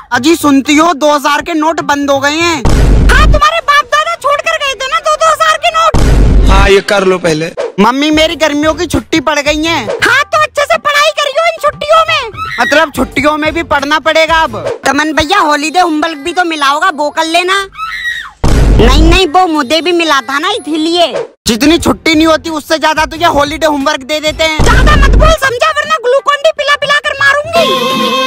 अजी सुनती हो 2000 के नोट बंद हो गए हैं। हाँ, तुम्हारे बाप दादा छोड़ कर गए थे ना 2000 के नोट। हाँ, ये कर लो पहले। मम्मी मेरी गर्मियों की छुट्टी पड़ गई है। हाँ, तो अच्छे से पढ़ाई करियो इन छुट्टियों में। मतलब छुट्टियों में भी पढ़ना पड़ेगा अब। तमन भैया हॉलीडे होमवर्क भी तो मिला होगा, वो कर लेना। नहीं, वो मुझे भी मिला था ना, इसलिए। जितनी छुट्टी नहीं होती उससे ज्यादा तुझे हॉलीडे होमवर्क दे देते हैं। ज्यादा मत बोल समझा, वरना ग्लूकोन डी पिला पिला कर मारूंगी।